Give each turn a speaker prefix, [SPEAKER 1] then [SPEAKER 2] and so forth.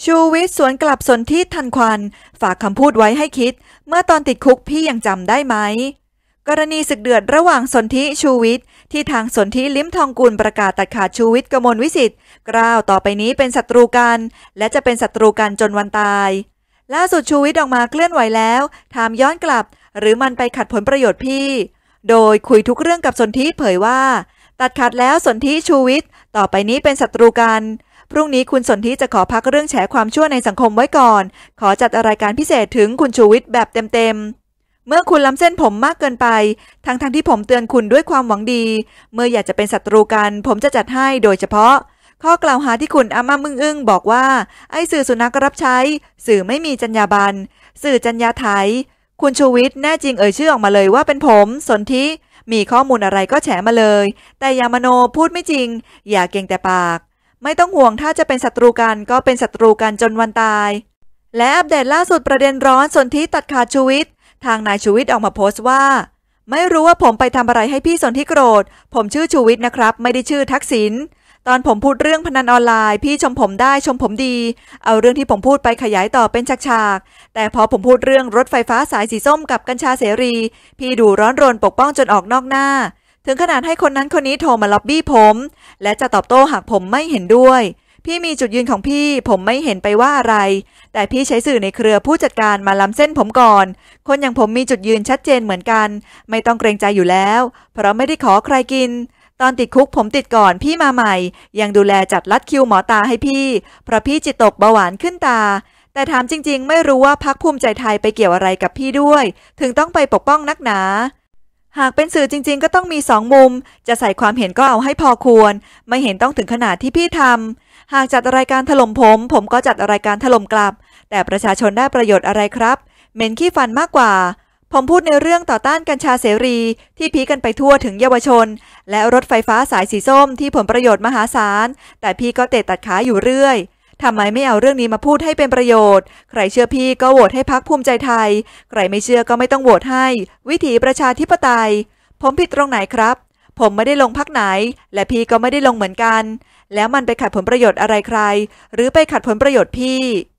[SPEAKER 1] ชูวิทย์สวนกลับสนธิทันควันฝากคำพูดไว้ให้คิดเมื่อตอนติดคุกพี่ยังจำได้ไหมกรณีศึกเดือดระหว่างสนธิชูวิทย์ที่ทางสนธิลิ้มทองกุลประกาศตัดขาดชูวิทย์กมลวิสิทธิ์กล่าวต่อไปนี้เป็นศัตรูกันและจะเป็นศัตรูกันจนวันตายล่าสุดชูวิทย์ออกมาเคลื่อนไหวแล้วถามย้อนกลับหรือมันไปขัดผลประโยชน์พี่โดยคุยทุกเรื่องกับสนธิเผยว่าตัดขาดแล้วสนธิชูวิทย์ต่อไปนี้เป็นศัตรูกันพรุ่งนี้คุณสนธิจะขอพักเรื่องแฉความชั่วในสังคมไว้ก่อนขอจัดรายการพิเศษถึงคุณชูวิทย์แบบเต็มๆเมื่อคุณล้ำเส้นผมมากเกินไปทั้งที่ผมเตือนคุณด้วยความหวังดีเมื่ออยากจะเป็นศัตรูกันผมจะจัดให้โดยเฉพาะข้อกล่าวหาที่คุณอ้ำอึ้งบอกว่าไอ้สื่อสุนัขรับใช้สื่อไม่มีจรรยาบรรณสื่อจรรยาไถคุณชูวิทย์แน่จริงชื่อออกมาเลยว่าเป็นผมสนธิมีข้อมูลอะไรก็แฉมาเลยแต่อย่ามโนพูดไม่จริงอย่าเก่งแต่ปากไม่ต้องห่วงถ้าจะเป็นศัตรูกันก็เป็นศัตรูกันจนวันตายและอัปเดตล่าสุดประเด็นร้อนสนธิตัดขาดชูวิทย์ทางนายชูวิทย์ออกมาโพสต์ว่าไม่รู้ว่าผมไปทำอะไรให้พี่สนธิโกรธผมชื่อชูวิทย์นะครับไม่ได้ชื่อทักษิณตอนผมพูดเรื่องพนันออนไลน์พี่ชมผมได้ชมผมดีเอาเรื่องที่ผมพูดไปขยายต่อเป็นฉากๆแต่พอผมพูดเรื่องรถไฟฟ้าสายสีส้มกับกัญชาเสรีพี่ดูร้อนรนปกป้องจนออกนอกหน้าถึงขนาดให้คนนั้นคนนี้โทรมาล็อบบี้ผมและจะตอบโต้หากผมไม่เห็นด้วยพี่มีจุดยืนของพี่ผมไม่เห็นไปว่าอะไรแต่พี่ใช้สื่อในเครือผู้จัดการมาล้ำเส้นผมก่อนคนอย่างผมมีจุดยืนชัดเจนเหมือนกันไม่ต้องเกรงใจอยู่แล้วเพราะไม่ได้ขอใครกินตอนติดคุกผมติดก่อนพี่มาใหม่ยังดูแลจัดลัดคิวหมอตาให้พี่เพราะพี่จิตตกเบาหวานขึ้นตาแต่ถามจริงๆไม่รู้ว่าพรรคภูมิใจไทยไปเกี่ยวอะไรกับพี่ด้วยถึงต้องไปปกป้องนักหนาหากเป็นสื่อจริงๆก็ต้องมีสองมุมจะใส่ความเห็นก็เอาให้พอควรไม่เห็นต้องถึงขนาดที่พี่ทำหากจัดรายการถล่มผมก็จัดรายการถล่มกลับแต่ประชาชนได้ประโยชน์อะไรครับเหม็นขี้ฟันมากกว่าผมพูดในเรื่องต่อต้านกัญชาเสรีที่พีกันไปทั่วถึงเยาวชนและรถไฟฟ้าสายสีส้มที่ผลประโยชน์มหาศาลแต่พี่ก็เตะตัดขาอยู่เรื่อยทำไมไม่เอาเรื่องนี้มาพูดให้เป็นประโยชน์ใครเชื่อพี่ก็โหวตให้พรรคภูมิใจไทยใครไม่เชื่อก็ไม่ต้องโหวตให้วิถีประชาธิปไตยผมผิดตรงไหนครับผมไม่ได้ลงพรรคไหนและพี่ก็ไม่ได้ลงเหมือนกันแล้วมันไปขัดผลประโยชน์อะไรใครหรือไปขัดผลประโยชน์พี่